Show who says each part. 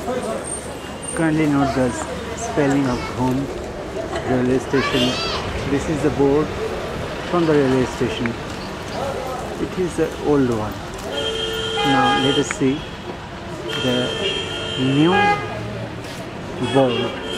Speaker 1: Kindly note the spelling of home railway station. This is the board from the railway station. It is the old one. Now let us see the new board.